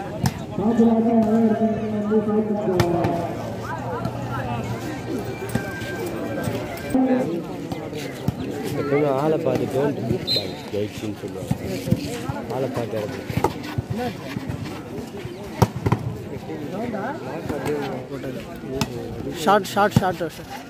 ஆளை பார்த்து don't book by கைட்ஸ்ன்னு சொல்லுவாங்க. ஆளை பார்த்து ஷார்ட்